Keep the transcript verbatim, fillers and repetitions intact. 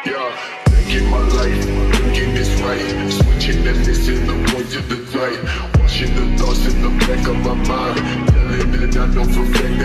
Yeah, thinking my life, thinking it's right. Switching and missing the point to the right. Washing the thoughts in the back of my mind. Telling that I know for fact